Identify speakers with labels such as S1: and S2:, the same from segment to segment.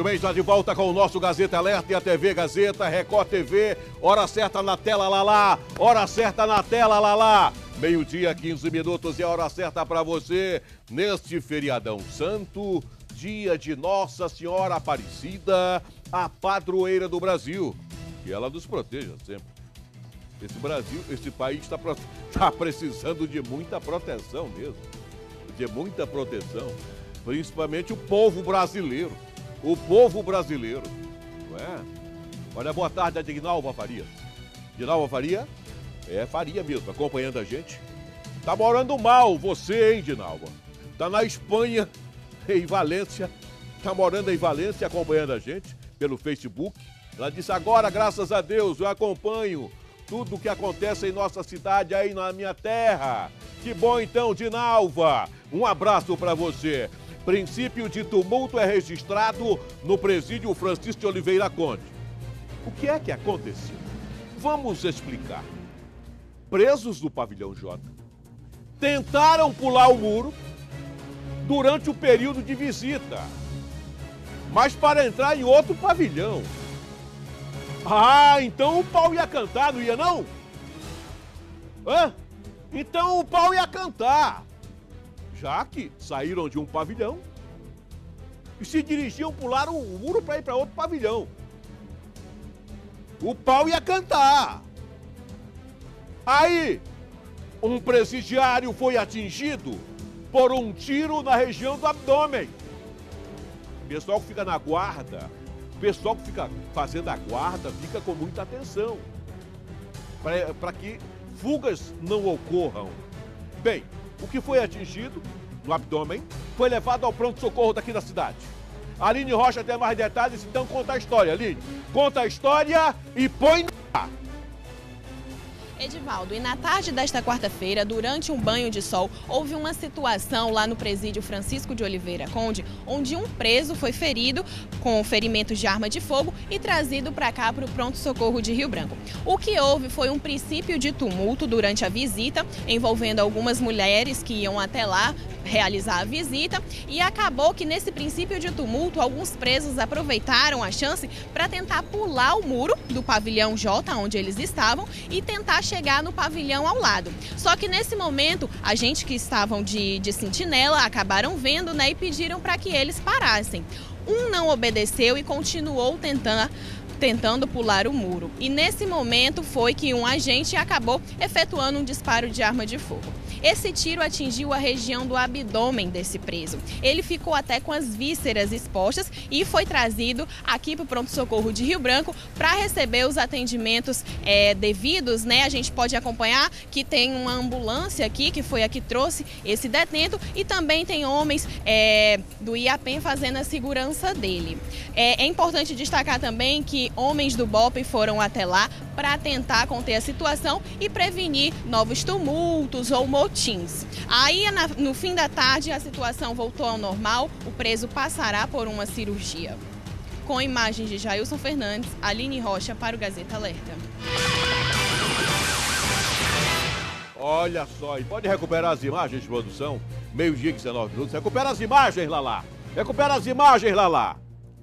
S1: bem, está de volta com o nosso Gazeta Alerta e a TV Gazeta, Record TV, hora certa na tela, lá, hora certa na tela, lá. Meio-dia, 15 minutos e a hora certa para você neste feriadão santo, dia de Nossa Senhora Aparecida, a padroeira do Brasil. Que ela nos proteja sempre. Esse país está precisando de muita proteção mesmo, de muita proteção, principalmente o povo brasileiro. O povo brasileiro, não é? Olha, boa tarde, a Dinalva Farias. Dinalva Faria? É, Faria mesmo, acompanhando a gente. Tá morando mal você, hein, Dinalva? Tá na Espanha, em Valência. Tá morando em Valência, acompanhando a gente pelo Facebook. Ela disse, agora, graças a Deus, eu acompanho tudo o que acontece em nossa cidade, aí na minha terra. Que bom, então, Dinalva. Um abraço para você. Princípio de tumulto é registrado no presídio Francisco de Oliveira Conde. O que é que aconteceu? Vamos explicar. Presos do pavilhão J tentaram pular o muro durante o período de visita, mas para entrar em outro pavilhão. Ah, então o pau ia cantar, não ia não? Hã? Então o pau ia cantar. Já que saíram de um pavilhão e se dirigiam, pularam o muro para ir para outro pavilhão. O pau ia cantar. Aí, um presidiário foi atingido por um tiro na região do abdômen. O pessoal que fica na guarda, o pessoal que fica fazendo a guarda, fica com muita atenção para que fugas não ocorram. Bem, o que foi atingido no abdômen foi levado ao pronto-socorro daqui da cidade. A Aline Rocha tem mais detalhes, então conta a história, Aline. Conta a história e põe no ar.
S2: Edivaldo, e na tarde desta quarta-feira, durante um banho de sol, houve uma situação lá no presídio Francisco de Oliveira Conde, onde um preso foi ferido com ferimentos de arma de fogo e trazido para cá para o pronto-socorro de Rio Branco. O que houve foi um princípio de tumulto durante a visita, envolvendo algumas mulheres que iam até lá realizar a visita, e acabou que nesse princípio de tumulto, alguns presos aproveitaram a chance para tentar pular o muro do pavilhão J, onde eles estavam, e tentar chegar no pavilhão ao lado. Só que nesse momento, agentes que estavam de sentinela acabaram vendo, né, e pediram para que eles parassem. Um não obedeceu e continuou tentando pular o muro. E nesse momento foi que um agente acabou efetuando um disparo de arma de fogo. Esse tiro atingiu a região do abdômen desse preso. Ele ficou até com as vísceras expostas e foi trazido aqui para o pronto-socorro de Rio Branco para receber os atendimentos devidos, né? A gente pode acompanhar que tem uma ambulância aqui, que foi a que trouxe esse detento, e também tem homens do IAPEM fazendo a segurança dele. É importante destacar também que homens do BOPE foram até lá para tentar conter a situação e prevenir novos tumultos ou motins. Aí, no fim da tarde, a situação voltou ao normal, o preso passará por uma cirurgia. Com imagens de Jailson Fernandes, Aline Rocha para o Gazeta Alerta.
S1: Olha só, e pode recuperar as imagens de produção? Meio-dia, 19 minutos. Recupera as imagens, Lala. Recupera as imagens, Lala.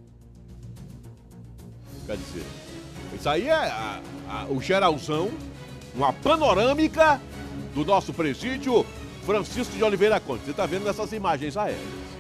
S1: Quer dizer, isso aí é o geralzão, uma panorâmica do nosso presídio Francisco de Oliveira Conde. Você está vendo essas imagens aéreas.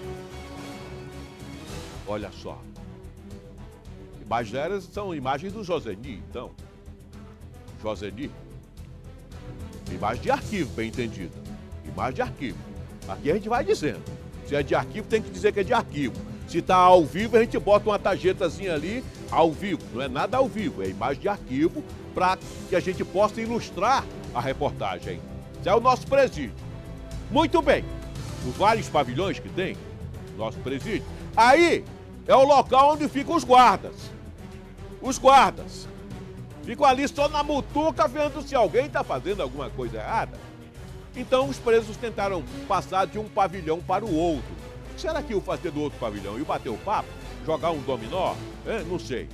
S1: Olha só. Imagens aéreas são imagens do Joseni, então. Joseni. Imagem de arquivo, bem entendido. Imagem de arquivo. Aqui a gente vai dizendo. Se é de arquivo, tem que dizer que é de arquivo. Se está ao vivo, a gente bota uma tarjetazinha ali, ao vivo. Não é nada ao vivo, é imagem de arquivo para que a gente possa ilustrar a reportagem. Esse é o nosso presídio. Muito bem. Os vários pavilhões que tem, nosso presídio. Aí é o local onde ficam os guardas. Os guardas ficam ali só na mutuca vendo se alguém está fazendo alguma coisa errada. Então os presos tentaram passar de um pavilhão para o outro. Será que iam fazer do outro pavilhão e bater o papo? Jogar um dominó? Não sei.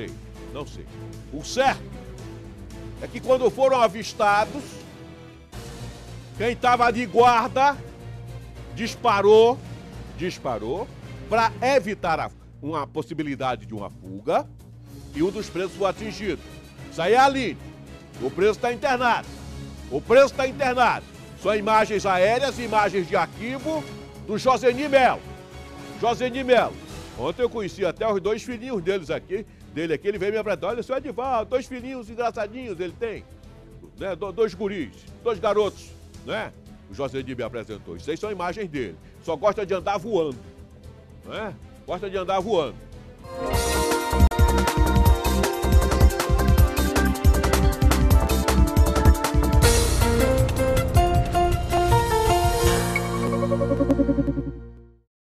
S1: O certo é que quando foram avistados, quem estava de guarda disparou para evitar uma possibilidade de uma fuga e um dos presos foi atingido. Isso aí é a Aline. O preso está internado. O preso está internado. São imagens aéreas e imagens de arquivo do Joseni Melo. Joseni Melo. Ontem eu conheci até os 2 filhinhos dele aqui. Ele veio me apresentar. Olha, seu Edivaldo, 2 filhinhos engraçadinhos ele tem. Né? 2 guris, 2 garotos, né? O Joseni me apresentou. Isso aí são imagens dele. Só gosta de andar voando, né? Gosta de andar voando.